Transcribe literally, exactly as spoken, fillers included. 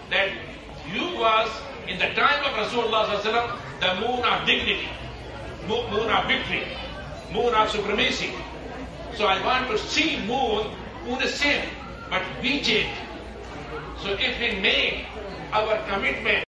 that you was, in the time of Rasulullah sallallahu alaihi wasallam, the moon of dignity, mo- moon of victory, moon of supremacy. So I want to see moon, moon is same, but we change. So if we make our commitment